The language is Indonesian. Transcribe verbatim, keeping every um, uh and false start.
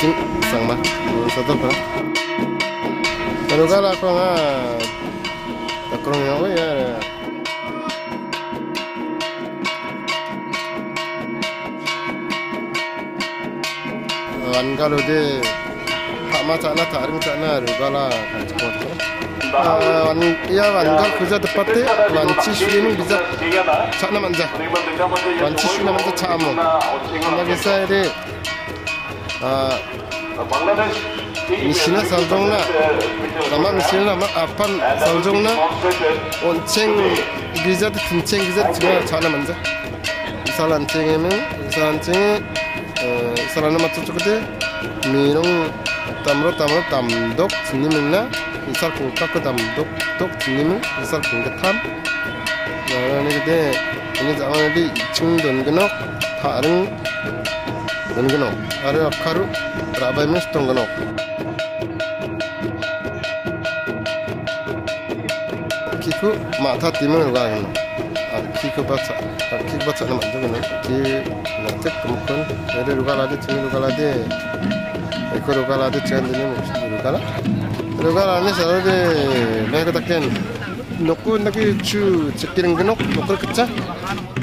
cing sang mah satu kan kalau kalau aku nggak takrong yang apa ya wan kalau de pak macam na taring macam na rugala kan cakap tu wan ya wan kalau kerja tepat deh wan cisui ni bisa cakna manja wan cisui na manja camu lagi saya deh misalnya saljongna nama misalnya nama apa saljongna onceng giza tu onceng giza cuma cakna manja misal onceng ini misal onceng misalnya macam tu deh minum tamro tamro tamdok sini mana misal kungkak ke tamdok dok sini mana misal kungkak tam nah ini deh ini zaman ini icung don genok taring don genok ada akaru rabai mes tong genok kiku mata timur orang kiku baca kiku baca nama tu genok ki nanti kemudian ada rugala ada cuma rugala ada ekor rugala ada cuma ini mungkin rugala rugala ni selalu de mereka takkan nokku nak cu cekiring genok nokku kecah